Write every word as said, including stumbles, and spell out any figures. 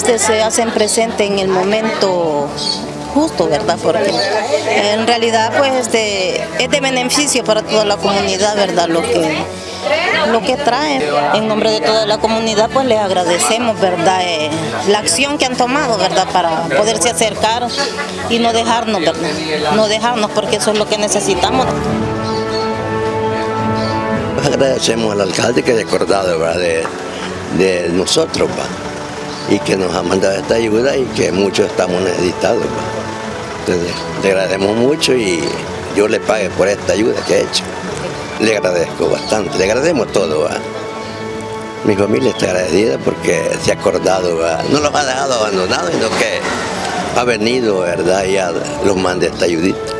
este, se hacen presente en el momento justo, ¿verdad? Porque en realidad pues este es de beneficio para toda la comunidad, ¿verdad? Lo que lo que trae. En nombre de toda la comunidad pues les agradecemos, ¿verdad? Eh, la acción que han tomado, ¿verdad? Para poderse acercar y no dejarnos, ¿verdad? No dejarnos, porque eso es lo que necesitamos. Agradecemos al alcalde que ha acordado, ¿verdad? De, de nosotros, ¿verdad? Y que nos ha mandado esta ayuda y que muchos estamos necesitados, ¿verdad? Entonces, le agradecemos mucho y yo le pague por esta ayuda que ha hecho. Le agradezco bastante, le agradecemos todo, ¿verdad? Mi familia está agradecida porque se ha acordado, ¿verdad? No los ha dejado abandonados, sino que ha venido, ¿verdad? Y ya los manda esta ayudita.